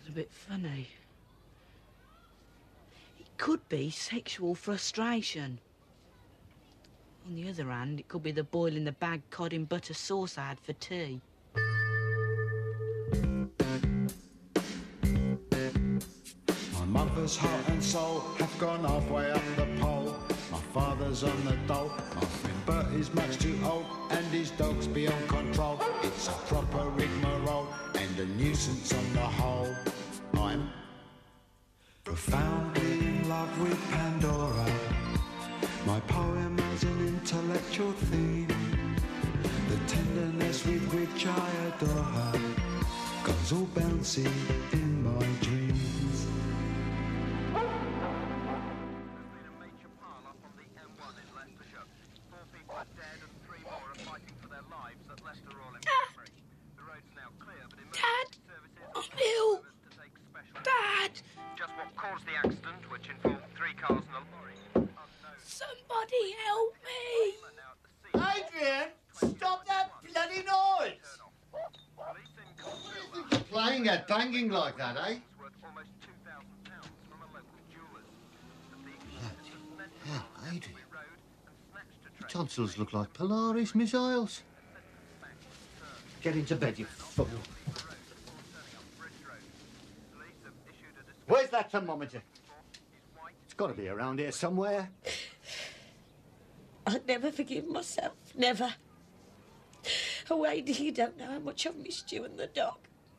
a bit funny. It could be sexual frustration. On the other hand, it could be the boil in the bag cod in butter sauce I had for tea. My mother's heart and soul have gone halfway up the pole. My father's on the dole. My friend Bert is much too old, and his dog's beyond control. It's a proper rigmarole and a nuisance on the whole. I'm profoundly in love with Pandora. My poem has an intellectual theme. The tenderness with which I adore her goes all bouncy in my dreams. Dad! I'm ill! Dad! Just what caused the accident, which involved 3 cars and a lorry. Somebody help me! Adrian, stop that bloody noise! What do you think you're playing at, banging like that, eh? Yeah, Adrian. Your tonsils look like Polaris missiles. Get into bed, you fool. Where's that thermometer? It's got to be around here somewhere. I'd never forgive myself, never. Oh, Ady, you don't know how much I've missed you and the dog.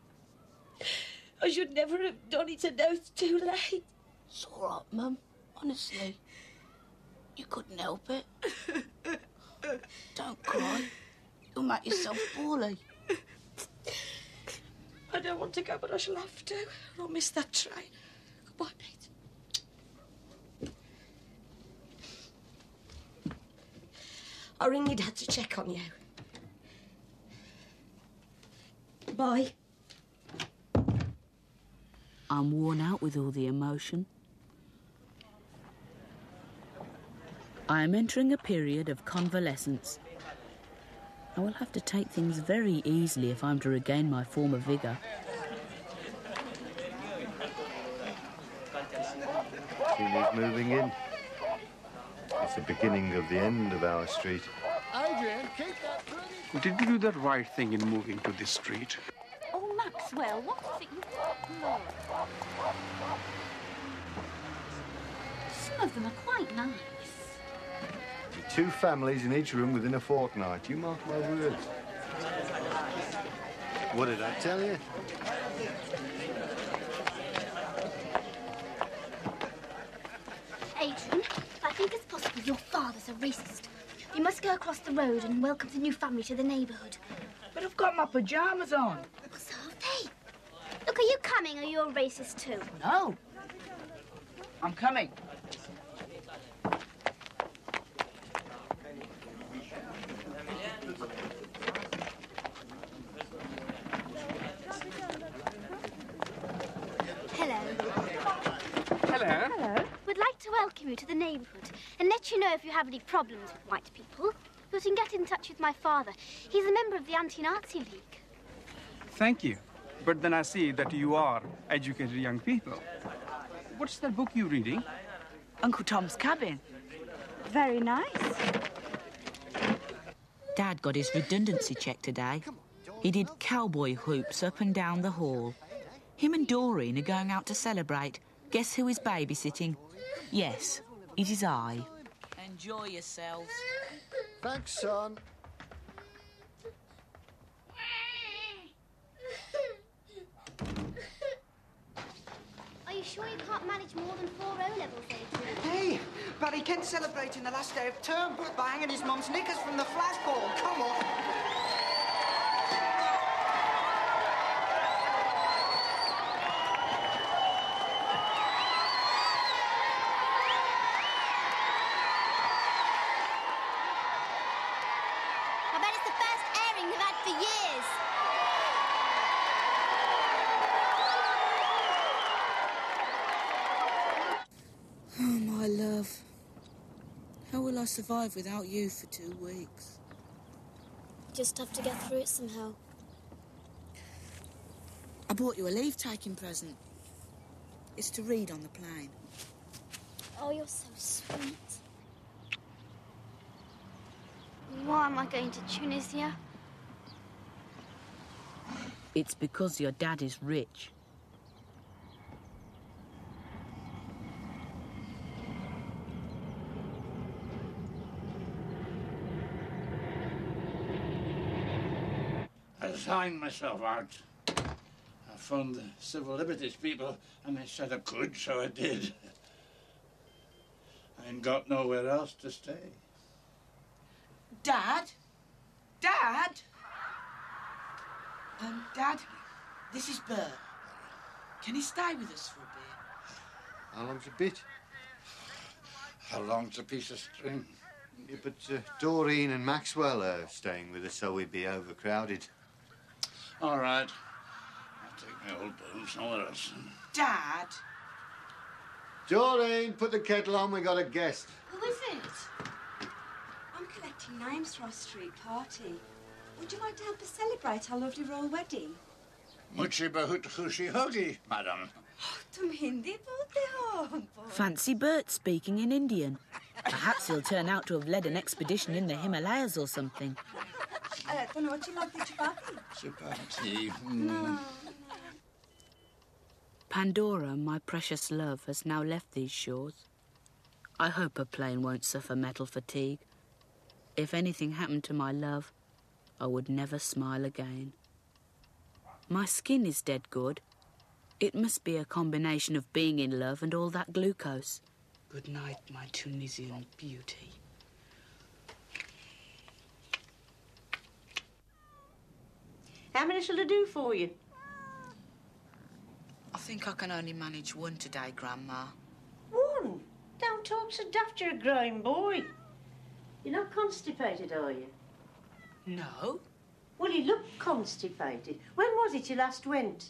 I should never have done it, and now it's too late. It's all right, Mum. Honestly. You couldn't help it. Don't cry. You'll make yourself poorly. I don't want to go, but I shall have to. I'll miss that train. Goodbye, Pete. I'll ring your dad to check on you. Bye. I'm worn out with all the emotion. I am entering a period of convalescence. I will have to take things very easily if I'm to regain my former vigour. Tina's moving in. It's the beginning of the end of our street. Adrian, keep that bloody... Did you do the right thing in moving to this street? Oh, Maxwell, what is it you've got? Some of them are quite nice. 2 families in each room within a fortnight. You mark my words. What did I tell you? Adrian, I think it's possible your father's a racist. You must go across the road and welcome the new family to the neighbourhood. But I've got my pyjamas on. So have they. Look, are you coming or are you a racist too? No. I'm coming. We'd like to welcome you to the neighbourhood and let you know if you have any problems with white people. You can get in touch with my father. He's a member of the Anti-Nazi League. Thank you. But then I see that you are educated young people. What's that book you're reading? Uncle Tom's Cabin. Very nice. Dad got his redundancy check today. He did cowboy whoops up and down the hall. Him and Doreen are going out to celebrate. Guess who is babysitting? Yes, it is I. Enjoy yourselves. Thanks, son. Are you sure you can't manage more than 4 O-levels, Adrian? Hey, Barry Kent's celebrating the last day of term by hanging his mum's knickers from the flagpole. Come on. I bet it's the first airing we've had for years. Oh, my love. How will I survive without you for 2 weeks? Just have to get through it somehow. I bought you a leave-taking present. It's to read on the plane. Oh, you're so sweet. Why am I going to Tunisia? It's because your dad is rich. I signed myself out. I phoned the Civil Liberties people and they said I could, so I did. I ain't got nowhere else to stay. Dad? Dad? Dad, this is Bert. Can he stay with us for a bit? How long's a bit? How long's a piece of string? Yeah, but Doreen and Maxwell are staying with us, so we'd be overcrowded. All right. I'll take my old bones somewhere else. Dad? Doreen, put the kettle on, we got a guest. Who is it? I'm collecting names for our street party. Would you like to help us celebrate our lovely royal wedding? Muchi bahut khushi hogi, madam. Tum Hindi bolte ho. Fancy Bert speaking in Indian. Perhaps he'll turn out to have led an expedition in the Himalayas or something. I don't know what you like the chapati. Chapati. No. Pandora, my precious love, has now left these shores. I hope her plane won't suffer metal fatigue. If anything happened to my love, I would never smile again. My skin is dead good. It must be a combination of being in love and all that glucose. Good night, my Tunisian beauty. How many shall I do for you? I think I can only manage one today, Grandma. One? Don't talk so daft, you're a growing boy. You're not constipated, are you? No. Well, you look constipated. When was it you last went?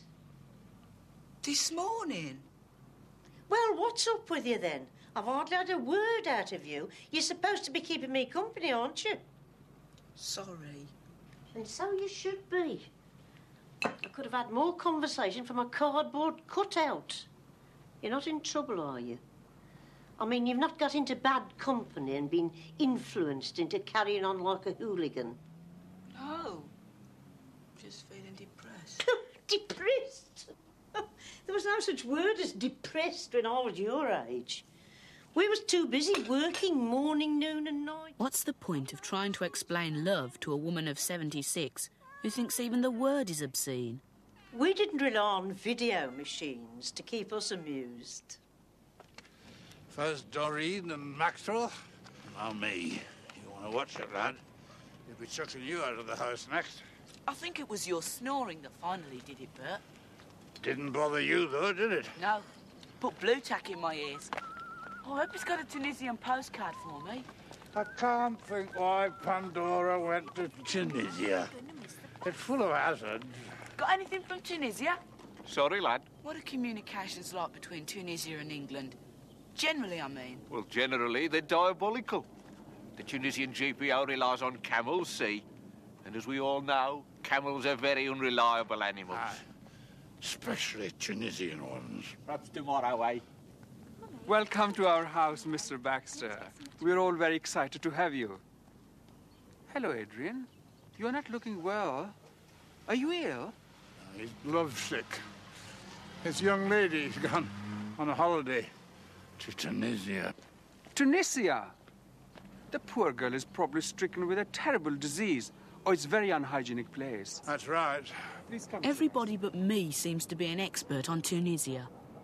This morning. Well, what's up with you then? I've hardly had a word out of you. You're supposed to be keeping me company, aren't you? Sorry. And so you should be. I could have had more conversation from a cardboard cutout. You're not in trouble, are you? I mean, you've not got into bad company and been influenced into carrying on like a hooligan. No. Just feeling depressed. Depressed? There was no such word as depressed when I was your age. We was too busy working morning, noon and night. What's the point of trying to explain love to a woman of 76 who thinks even the word is obscene? We didn't rely on video machines to keep us amused. First Doreen and Maxwell, now me. You want to watch it, lad? He'll be chucking you out of the house next. I think it was your snoring that finally did it, Bert. Didn't bother you, though, did it? No. Put blue tack in my ears. Oh, I hope he's got a Tunisian postcard for me. I can't think why Pandora went to Tunisia. It's full of hazards. Got anything from Tunisia? Sorry, lad. What are communications like between Tunisia and England? Generally, I mean. Well, generally, they're diabolical. The Tunisian GPO relies on camels, see? And as we all know, camels are very unreliable animals. Especially Tunisian ones. Perhaps tomorrow, eh? Welcome to our house, Mr. Baxter. We're all very excited to have you. Hello, Adrian. You're not looking well. Are you ill? He's lovesick. His young lady's gone on a holiday to Tunisia. Tunisia? The poor girl is probably stricken with a terrible disease, or it's a very unhygienic place. That's right. Please come. Everybody but me seems to be an expert on Tunisia.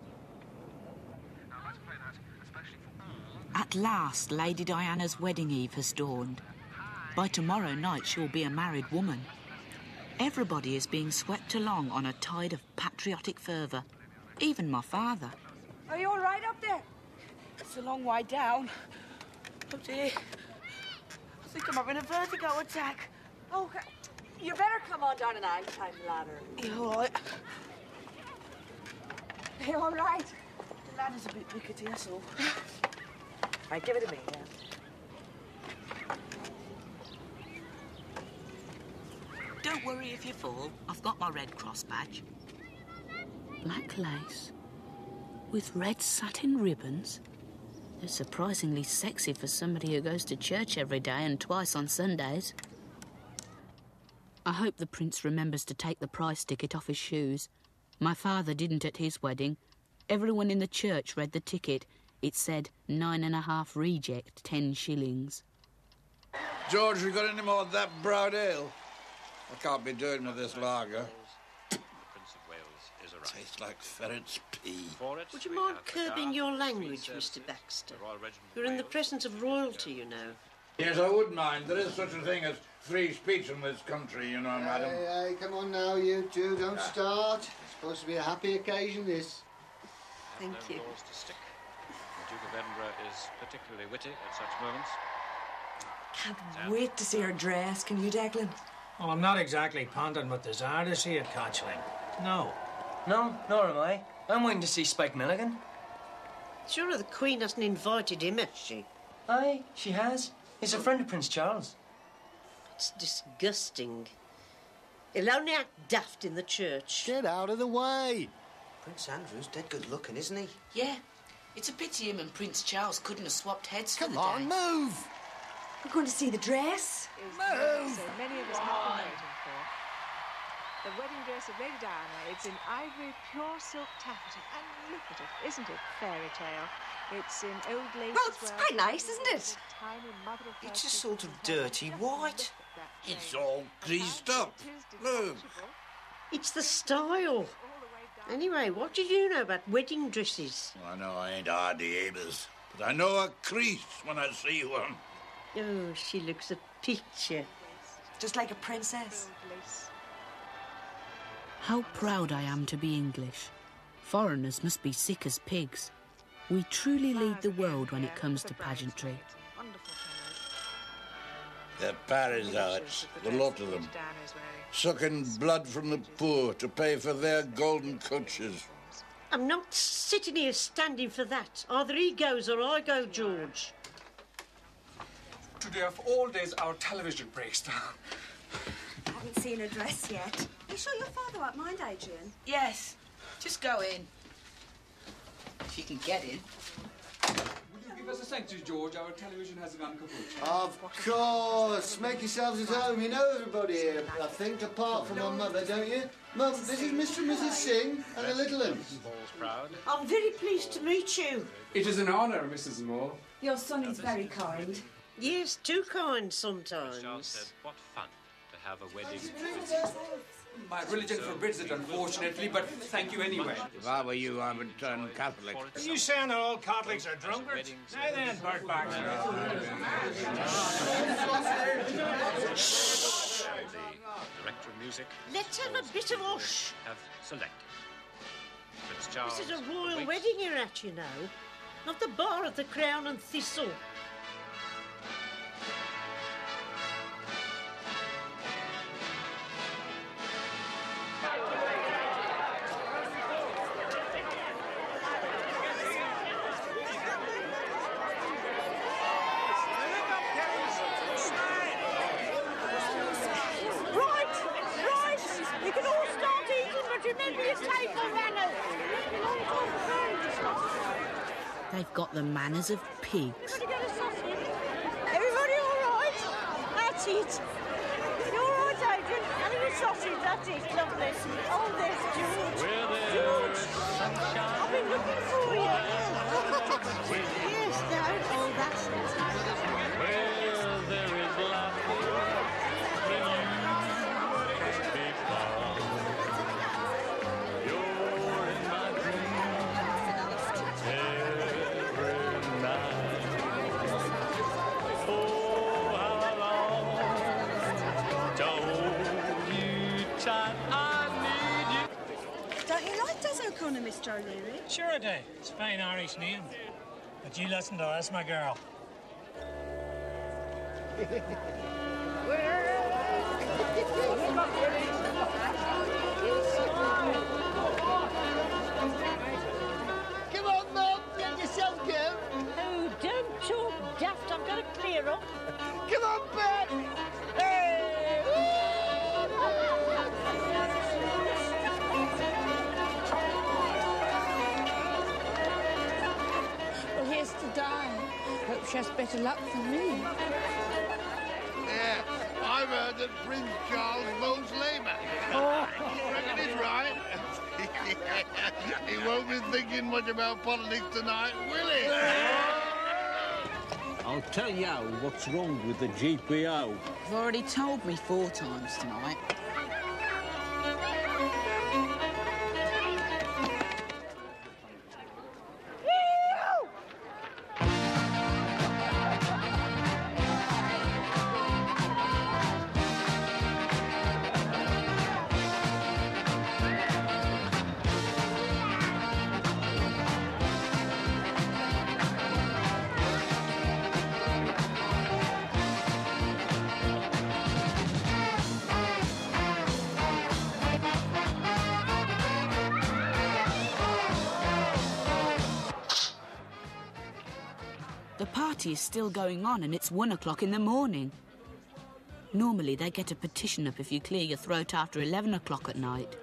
At last, Lady Diana's wedding eve has dawned. By tomorrow night, she'll be a married woman. Everybody is being swept along on a tide of patriotic fervour. Even my father. Are you all right up there? It's a long way down. Oh, dear. I think I'm having a vertigo attack. Oh, you better come on down and I'll climb the ladder. You all right? You all right? The ladder's a bit rickety, that's all. Right, give it to me, yeah. Don't worry if you fall. I've got my Red Cross badge. Black lace with red satin ribbons. They're surprisingly sexy for somebody who goes to church every day and twice on Sundays. I hope the prince remembers to take the price ticket off his shoes. My father didn't at his wedding. Everyone in the church read the ticket. It said 9.5 reject, 10 shillings. George, you got any more of that broad ale? I can't be doing with this lager. Tastes like ferret's pee. Would you mind curbing your language, Mr. Baxter? You're in the presence of royalty, you know. Yes, I would mind. There is such a thing as free speech in this country, you know, madam. Hey, come on now, you two, don't start. It's supposed to be a happy occasion, this. Thank you. The Duke of Edinburgh is particularly witty at such moments. Can't wait to see her dress, can you, Declan? Well, I'm not exactly panting with desire to see it, Conchling. No. No, nor am I. I'm waiting to see Spike Milligan. Sure the Queen hasn't invited him, has she? Aye, she has. He's a friend of Prince Charles. It's disgusting. He'll only act daft in the church. Get out of the way. Prince Andrew's dead good looking, isn't he? Yeah. It's a pity him and Prince Charles couldn't have swapped heads for the day. Come on, move! We're going to see the dress. Move! So many of us have been waiting for. The wedding dress of Lady Diana. It's in ivory, pure silk taffeta. And look at it. Isn't it fairy tale? It's in old lace Well, as it's well. quite nice, isn't it? Tiny mother of pearl It's a pieces sort of and dirty white. It's all greased up. Look. It's the style. Anyway, what did you know about wedding dresses? I know I ain't hardy Abers, but I know a crease when I see one. Oh, she looks a picture. Just like a princess. How proud I am to be English. Foreigners must be sick as pigs. We truly lead the world when it comes to pageantry. They're parasites, the lot of them, sucking blood from the poor to pay for their golden coaches. I'm not sitting here standing for that. Either he goes or I go, George. Today of all days, our television breaks down. I haven't seen a dress yet. You sure your father won't mind, Adrian? Yes. Just go in. If you can get in. Would you give us a sanctuary, George? Our television has gone kaput. Of course. Make yourselves at home. You know everybody here, I think, apart from my mother, don't you? Mum, this is Mr. and Mrs. Singh and the little uns. I'm very pleased to meet you. It is an honour, Mrs. Moore. Your son is very kind. Yes, too kind sometimes. Charles said, what fun to have a wedding. My religion forbids it, unfortunately, but thank you anyway. If I were you, I would turn Catholic. Are you saying that all Catholics are drunkards? Now then, Bert Baxter. The director of music Let's have a bit of hush. have selected. Prince Charles. This is a royal wedding you're at, you know. Not the bar at the Crown and Thistle. They've got the manners of pigs. Everybody all right? That's it. You all right, Adrian? Having a sausage, that's it. Lovely. Oh, there's George. George! I've been looking for you. Yes, Dad. Oh, that's it. Well, there is laughter when you be found. You're in my dreams every night. Oh, how long to hold you tight, I need you. Don't you like Des O'Connor, Mr. O'Leary? Sure I do. It's a fine Irish name. But you listen to us, my girl. Come on, Mum. Let yourself go. Oh, don't talk daft. I've got to clear up. Come on, Bert. Hey! has better luck than me. Yeah, I've heard that Prince Charles votes Labour. Oh. You reckon he's right? He won't be thinking much about politics tonight, will he? I'll tell you what's wrong with the GPO. You've already told me 4 times tonight. The party is still going on and it's 1 o'clock in the morning. Normally they get a petition up if you clear your throat after 11 o'clock at night.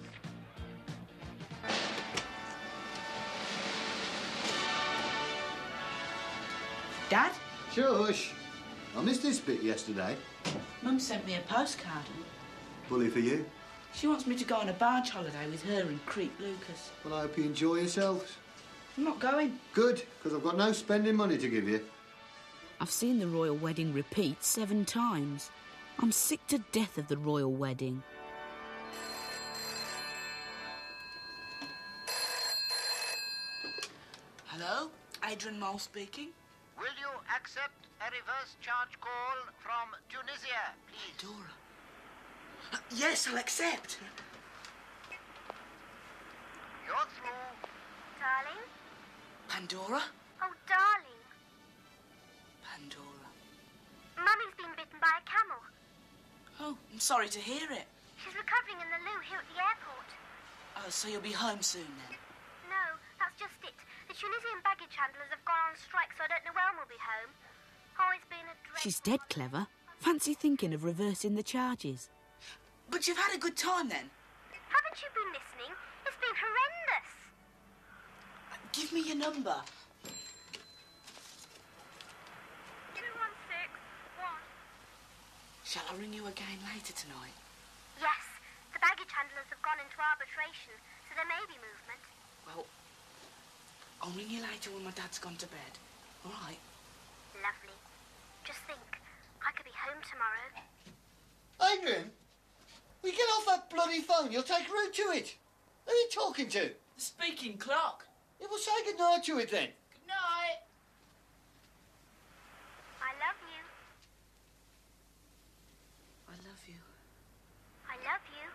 Dad? Shush. I missed this bit yesterday. Mum sent me a postcard. Bully for you. She wants me to go on a barge holiday with her and Creep Lucas. Well, I hope you enjoy yourselves. I'm not going. Good, because I've got no spending money to give you. I've seen the royal wedding repeat 7 times. I'm sick to death of the royal wedding. Hello? Adrian Mole speaking. Will you accept a reverse charge call from Tunisia, please? Dora. Yes, I'll accept. You're through. Darling? Pandora? Oh, darling. Pandora. Mummy's been bitten by a camel. Oh, I'm sorry to hear it. She's recovering in the loo here at the airport. Oh, so you'll be home soon then? No, that's just it. The Tunisian baggage handlers have gone on strike, so I don't know when we'll be home. Oh, it's been a dreadful... She's dead clever. Fancy thinking of reversing the charges. But you've had a good time then? Haven't you been listening? It's been horrendous. Give me your number. 2161. Shall I ring you again later tonight? Yes, the baggage handlers have gone into arbitration, so there may be movement. Well, I'll ring you later when my dad's gone to bed. All right? Lovely. Just think, I could be home tomorrow. Adrian, will you get off that bloody phone? You'll take root to it. Who are you talking to? The speaking clock. Yeah, well, say goodnight to it then. Good night. I love you. I love you. I love you.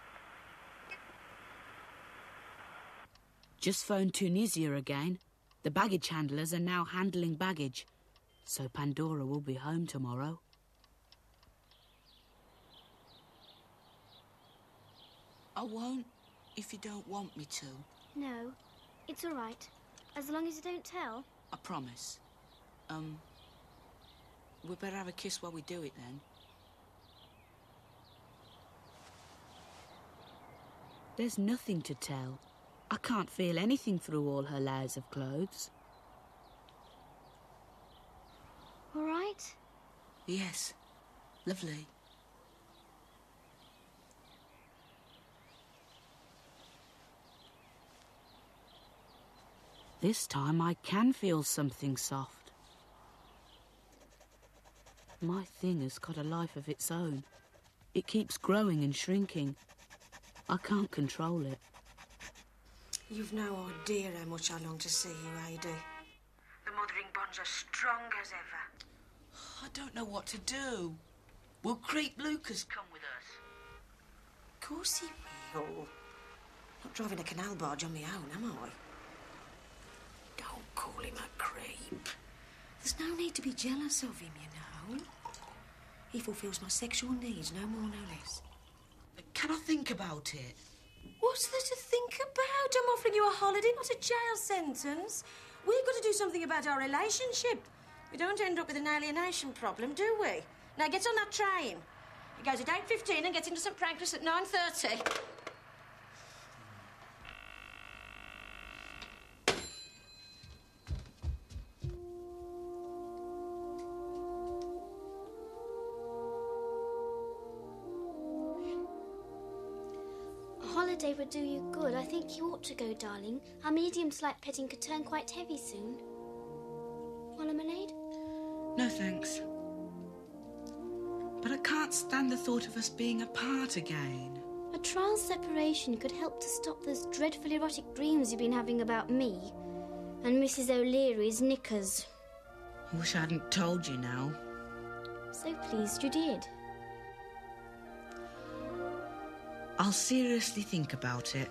Just phoned Tunisia again. The baggage handlers are now handling baggage. So Pandora will be home tomorrow. I won't if you don't want me to. No, it's all right. As long as you don't tell. I promise. We better have a kiss while we do it then. There's nothing to tell. I can't feel anything through all her layers of clothes. All right? Yes. Lovely. This time I can feel something soft. My thing has got a life of its own. It keeps growing and shrinking. I can't control it. You've no idea how much I long to see you, Adi. The mothering bonds are strong as ever. I don't know what to do. Will Creep Lucas come with us? Of course he will. Not driving a canal barge on my own, am I? Don't call him a creep. There's no need to be jealous of him, you know. He fulfills my sexual needs, no more, no less. Can I think about it? What's there to think about? I'm offering you a holiday, not a jail sentence. We've got to do something about our relationship. We don't end up with an alienation problem, do we? Now get on that train. It goes at 8:15 and gets into St Pancras at 9:30. holiday would do you good, I think you ought to go, darling. Our medium-to-light petting could turn quite heavy soon. Want lemonade? No, thanks. But I can't stand the thought of us being apart again. A trial separation could help to stop those dreadful erotic dreams you've been having about me and Mrs. O'Leary's knickers. I wish I hadn't told you now. So pleased you did. I'll seriously think about it.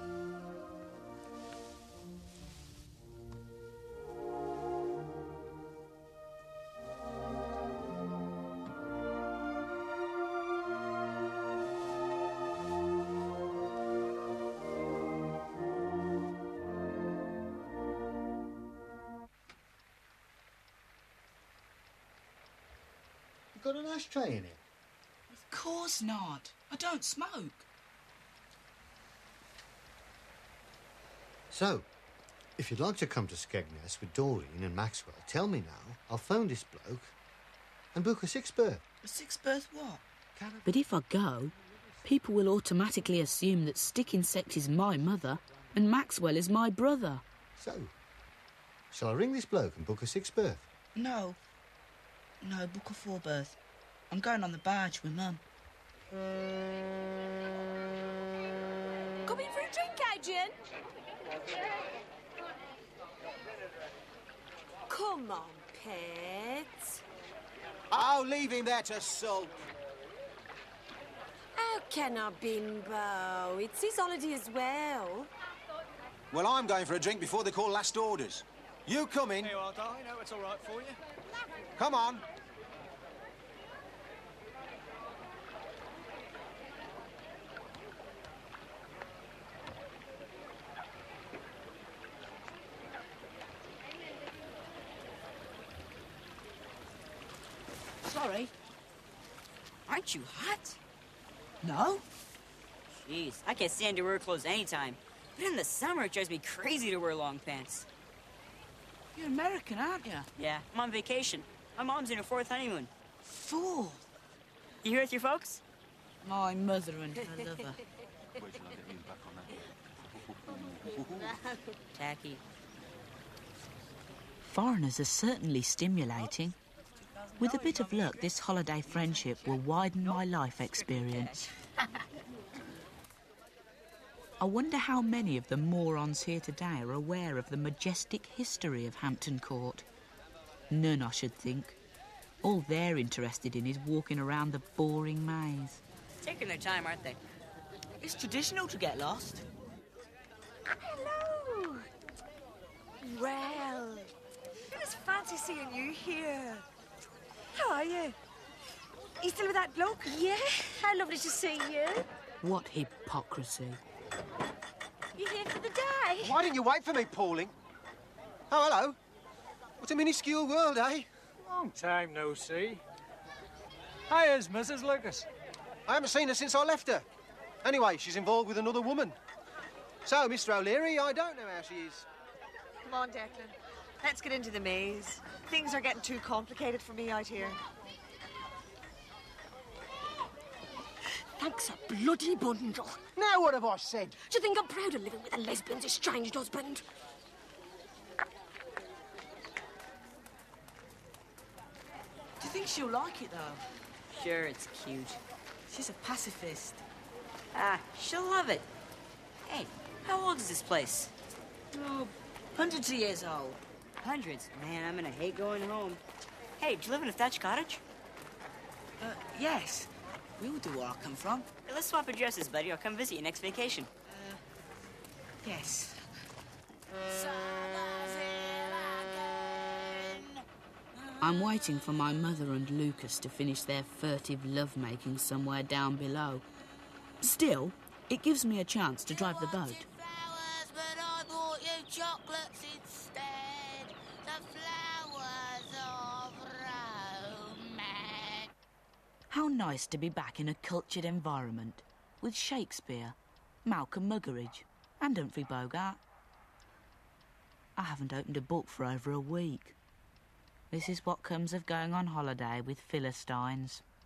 You got an ashtray in it? Of course not. I don't smoke. So, if you'd like to come to Skegness with Doreen and Maxwell, tell me now. I'll phone this bloke and book a six berth. A six berth what? But if I go, people will automatically assume that Stick Insect is my mother and Maxwell is my brother. So, shall I ring this bloke and book a six berth? No. No, book a four berth. I'm going on the barge with Mum. Come in for a drink, Adrian? Come on, pet. Oh, leave him there to sulk. How can I, Bimbo? It's his holiday as well. Well, I'm going for a drink before they call last orders. You come in. Here you are, darling. I know it's all right for you. Come on. Sorry. Aren't you hot? No. Jeez, I can't stand to wear clothes anytime. But in the summer, it drives me crazy to wear long pants. You're American, aren't you? Yeah, I'm on vacation. My mom's in her 4th honeymoon. Fool. You here with your folks? My mother and her lover. Wait till I get you back on that. Tacky. Foreigners are certainly stimulating. With a bit of luck, this holiday friendship will widen my life experience. I wonder how many of the morons here today are aware of the majestic history of Hampton Court. None, I should think. All they're interested in is walking around the boring maze. Taking their time, aren't they? It's traditional to get lost. Hello. Well, it was fancy seeing you here. How are you? You still with that bloke? Yeah, how lovely to see you. What hypocrisy. You here for the day? Why didn't you wait for me, Pauling? Oh, hello. What a minuscule world, eh? Long time no see. Hiya's Mrs. Lucas. I haven't seen her since I left her. Anyway, she's involved with another woman. So, Mr. O'Leary, I don't know how she is. Come on, Declan. Let's get into the maze. Things are getting too complicated for me out here. Thanks a bloody bundle. Now what have I said? Do you think I'm proud of living with a lesbian's estranged husband? Do you think she'll like it, though? Sure, it's cute. She's a pacifist. Ah, she'll love it. Hey, how old is this place? Oh, hundreds of years old. Hundreds? Man, I'm gonna hate going home. Hey, do you live in a thatched cottage? Yes. We all do where I come from. Hey, let's swap addresses, buddy. I'll come visit you next vacation. Yes. I'm waiting for my mother and Lucas to finish their furtive lovemaking somewhere down below. Still, it gives me a chance to drive the boat. Flowers, but I bought you chocolates instead. The flowers of romance. How nice to be back in a cultured environment with Shakespeare, Malcolm Muggeridge and Humphrey Bogart. I haven't opened a book for over a week. This is what comes of going on holiday with Philistines.